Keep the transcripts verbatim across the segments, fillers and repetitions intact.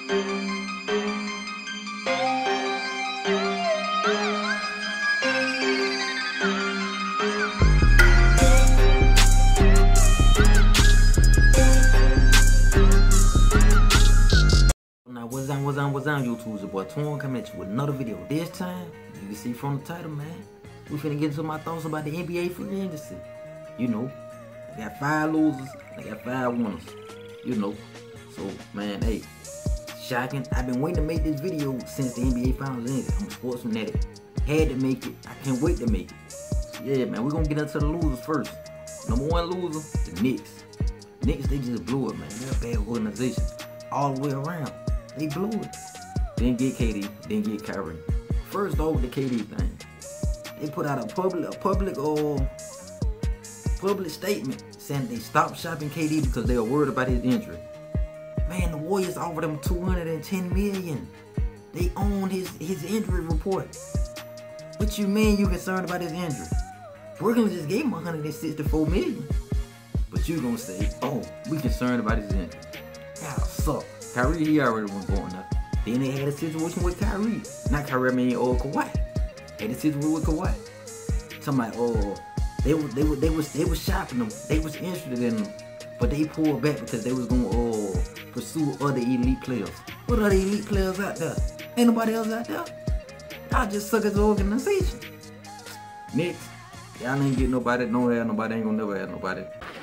Now what's on, what's on, what's on YouTube? It's your boy Tione coming at you with another video. This time, you can see from the title, man, we finna get into my thoughts about the N B A free agency. You know, I got five losers, I got five winners. You know, so man, hey, shocking. I've been waiting to make this video since the N B A Finals ended. I'm a sports fanatic. Had to make it. I can't wait to make it. So yeah, man, we're gonna get into the losers first. Number one loser, the Knicks. Knicks, they just blew it, man. They're a bad organization all the way around. They blew it. Didn't get K D, didn't get Kyrie. First off, the K D thing. They put out a public, a public, or public statement saying they stopped shopping K D because they were worried about his injury. Man, the Warriors offered him two hundred ten million dollars. They own his his injury report. What you mean you concerned about his injury? Brooklyn just gave him one hundred sixty-four million dollars. But you gonna say, oh, we concerned about his injury. Y'all suck. Kyrie, he already was going up. Then they had a situation with Kyrie. Not Kyrie, I mean, or Kawhi. Had a situation with Kawhi. Somebody, oh, they was they was they was they was shopping them. They was interested in them, but they pulled back because they was gonna oh pursue other elite players. What other elite players out there? Ain't nobody else out there. Y'all just suck as an organization. Next, y'all ain't get nobody. Don't have nobody. Ain't gonna never have nobody.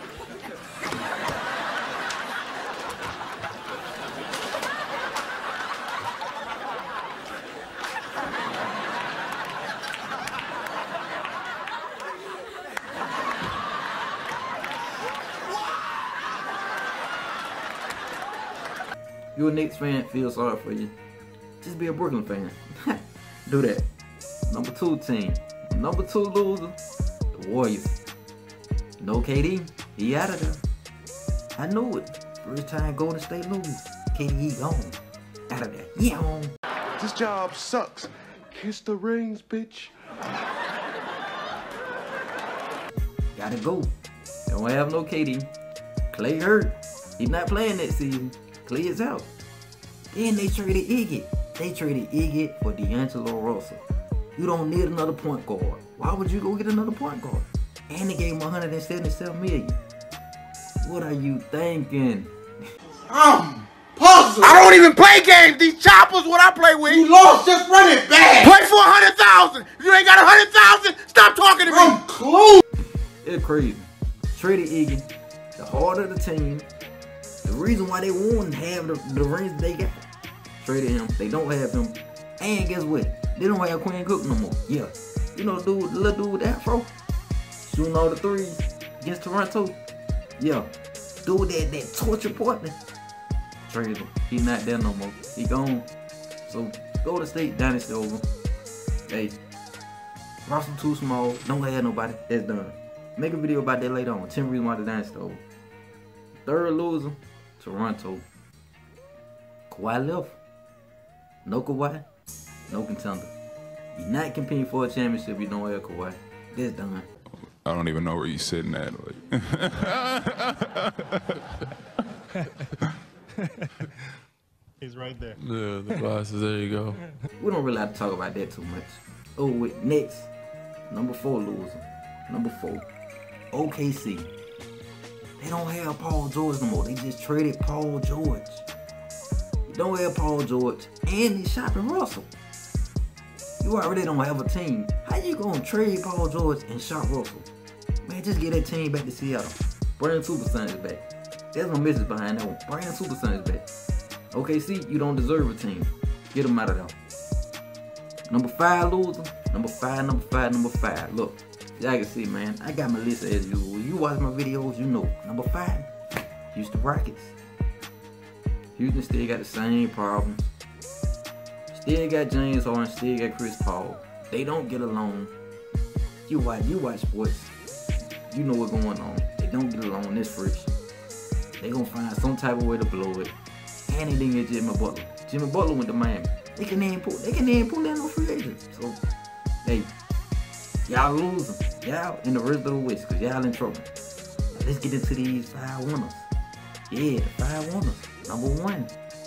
You a Knicks fan, feel sorry for you. Just be a Brooklyn fan. Do that. Number two team. Number two loser, the Warriors. No K D, he out of there. I knew it. First time Golden State lose, K D he gone. Out of there. Yeah. This job sucks. Kiss the rings, bitch. Gotta go. Don't have no K D. Clay hurt. He's not playing that season. Clay is out. Then they traded Iggy. They traded Iggy for D'Angelo Russell. You don't need another point guard. Why would you go get another point guard? And they gave him one hundred seventy-seven million dollars. What are you thinking? I'm puzzled. I don't even play games. These choppers, what I play with. You lost, just run it back. Play for a hundred thousand. If you ain't got a hundred thousand, stop talking to me. I'm close. It's crazy. Traded Iggy, the heart of the team. The reason why they won't have the, the rings they got. Traded him. They don't have him. And guess what? They don't have Quinn Cook no more. Yeah. You know the dude, the little dude with the afro? Shooting all the threes against Toronto. Yeah. Dude that, that torture partner. Traded him. He not there no more. He gone. So go to state dynasty over. Hey. Roster too small. Don't have nobody. That's done. Make a video about that later on. ten reasons why the dynasty over. Third loser, Toronto. Kawhi left. No Kawhi, no contender. You're not competing for a championship, you don't have Kawhi. That's done. I don't even know where you're sitting at. He's right there. Yeah, the glasses, there you go. We don't really have to talk about that too much. Oh, wait, next, number four loser. Number four, O K C. They don't have Paul George no more. They just traded Paul George. You don't have Paul George, and they shopping Russell. You already don't have a team. How you gonna trade Paul George and shop Russell? Man, just get that team back to Seattle. Brandon Superson is back. There's no message behind that one. Brandon Superson is back. O K C, you don't deserve a team. Get them out of there. Number five loser. Number five, number five, number five. Look. Y'all can see, man, I got my list as usual. You watch my videos, you know. Number five, Houston Rockets. Houston still got the same problems. Still got James Harden, still got Chris Paul. They don't get along. You watch, you watch sports. You know what's going on. They don't get along. This friction. They gonna find some type of way to blow it. And they didn't get Jimmy Butler. Jimmy Butler went to Miami. They can even pull. They can even pull down no free agents. So, hey. Y'all losing. Y'all in the rest of the West because y'all in trouble. Now let's get into these five winners. Yeah, five winners. Number one,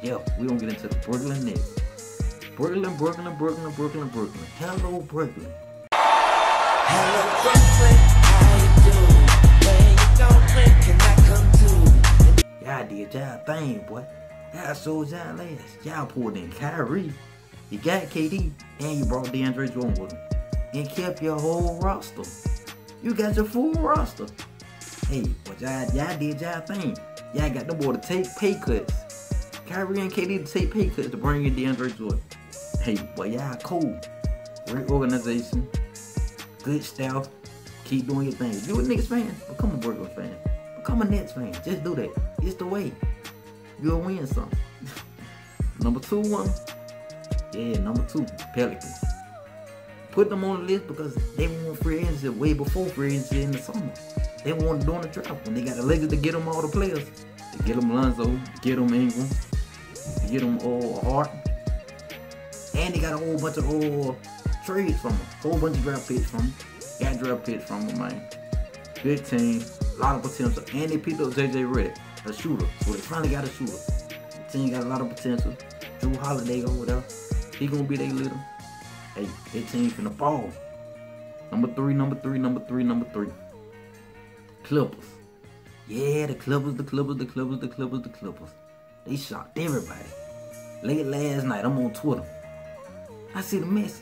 Yeah, we gonna get into the Brooklyn Nets. Brooklyn, Brooklyn, Brooklyn, Brooklyn, Brooklyn. Hello, Brooklyn. Hello, Brooklyn. How you doing? Where you going? Can I come too? Y'all did y'all thing, boy. Y'all showed y'all ass. Y'all pulled in Kyrie. You got K D, and you brought DeAndre Jordan with him. And kept your whole roster. You got your full roster. Hey, but y'all, y'all did y'all thing. Y'all got the boy to take pay cuts. Kyrie and K D to take pay cuts to bring in DeAndre Jordan. Hey, boy, y'all cool. Great organization. Good staff. Keep doing your thing. If you a Knicks fan, become a Brooklyn fan. Become a Nets fan. Just do that. It's the way. You'll win something. Number two one. Yeah, number two, Pelicans. Put them on the list because they won free agency way before free agency in the summer. They won during the draft when they got the Lakers to get them all the players. To get them Lonzo, to get them Ingram, to get them all Hart. And they got a whole bunch of old trades from them. Whole bunch of draft picks from them. Got draft picks from them, man. Good team. A lot of potential. And they picked up J J Redick, a shooter. So they finally got a shooter. The team got a lot of potential. Drew Holiday over there. He gonna be their leader. Hey, that team finna ball. Number three, number three, number three, number three. Clippers. Yeah, the Clippers, the Clippers, the Clippers, the Clippers, the Clippers. They shocked everybody. Late last night, I'm on Twitter. I see the message.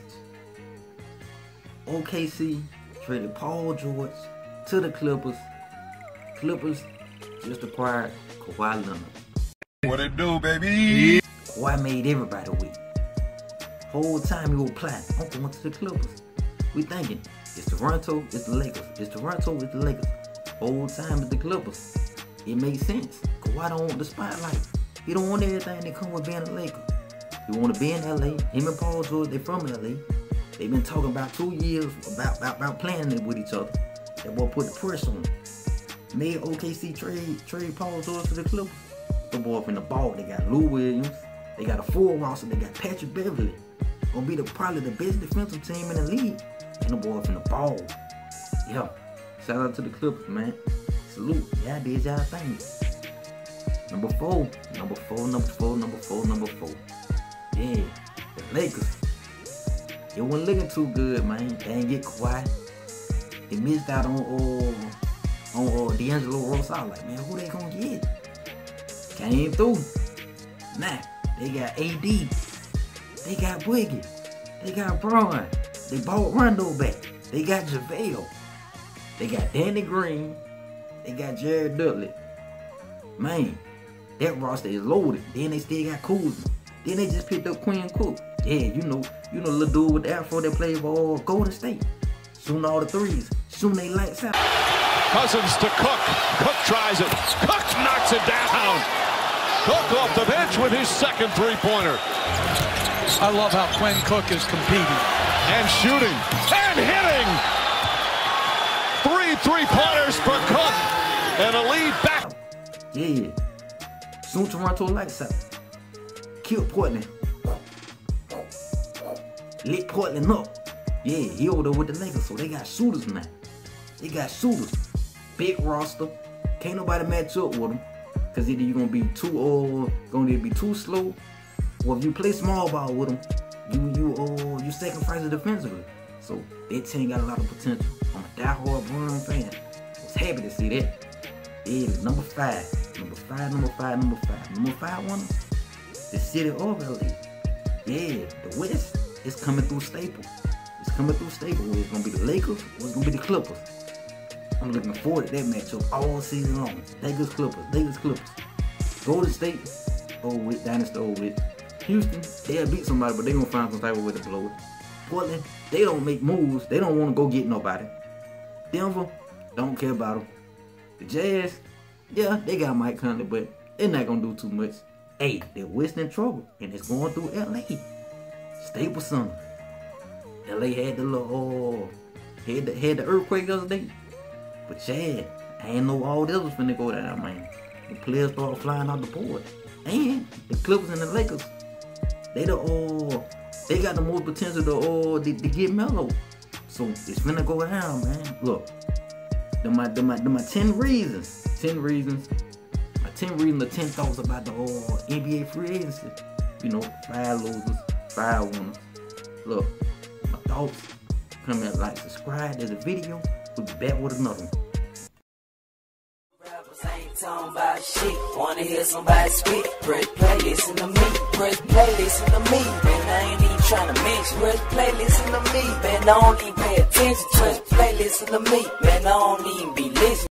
O K C traded Paul George to the Clippers. Clippers just acquired Kawhi Leonard. What it do, baby? Kawhi made everybody weak. Whole time he was plotting, I'm going to the Clippers. We thinking, it's Toronto, it's the Lakers. It's Toronto, it's the Lakers. Whole time it's the Clippers. It makes sense. Kawhi don't want the spotlight. He don't want everything that come with being a Laker. He want to be in L A. Him and Paul George, they from L A. They been talking about two years about, about, about playing it with each other. That boy put the pressure on him. Made O K C trade, trade Paul George to the Clippers. The boy from the ball, they got Lou Williams. They got a full roster. They got Patrick Beverly. Gonna be the probably the best defensive team in the league. And the boy from the ball. Yeah. Shout out to the Clippers, man. Salute. Y'all did y'all thing. Number four. Number four, number four, number four, number four. Yeah. The Lakers. It wasn't looking too good, man. They ain't get Kawhi. They missed out on uh, on uh, D'Angelo Russell. I was like, man, who they gonna get? Came through. Nah. They got A D. They got Boogie. They got Braun. They bought Rondo back. They got JaVale. They got Danny Green. They got Jared Dudley. Man, that roster is loaded. Then they still got Kuzma. Then they just picked up Quinn Cook. Yeah, you know, you know, the little dude with the afro that played for Golden State. Shooting all the threes. Shooting they lights out. Cousins to Cook. Cook tries it. Cook knocks it down. Cook off the bench with his second three-pointer. I love how Quinn Cook is competing. And shooting. And hitting. Three three-pointers for Cook. And a lead back. Yeah. Soon Toronto lights out. Killed Portland. Lit Portland up. Yeah, he over there with the Lakers, so they got shooters now. They got shooters. Big roster. Can't nobody match up with them. Cause either you're gonna be too old, gonna either be too slow, or if you play small ball with them, you you uh you sacrifice it defensively. So that team got a lot of potential. I'm a diehard Brown fan. I was happy to see that. Yeah, number five, number five, number five, number five, number five one, the city of L A. Yeah, the West is coming through Staples. It's coming through Staples. It's gonna be the Lakers or it's gonna be the Clippers. I'm looking forward to that matchup all season long. Lakers, Clippers, Lakers, Clippers. Golden State, oh with Dynasty, oh with Houston, they'll beat somebody, but they gonna find some type of way to blow it. Portland, they don't make moves. They don't want to go get nobody. Denver, don't care about them. The Jazz, yeah, they got Mike Conley, but they're not gonna do too much. Hey, they're West in trouble, and it's going through L A. Staples Center. L A had the little, uh, had the, had the earthquake the other day. But yeah, I ain't know all this was finna go down, man. The players started flying out the board. And the Clippers and the Lakers, they the uh, they got the most potential to uh, to, to get mellow. So it's finna go down, man. Look, the my the my the my ten reasons, ten reasons, my ten ten reasons or ten thoughts about the uh, N B A free agency. You know, five losers, five winners. Look, my thoughts. Come and like, subscribe to the video. We'll be back with another one. Rappers ain't talking about shit. Wanna hear somebody speak? Press play, listen to me. Press play, listen to me. Man, I ain't even trying to mention. Press play, listen to me. Man, I don't even pay attention. Press play, listen to me. Man, I don't even be listening.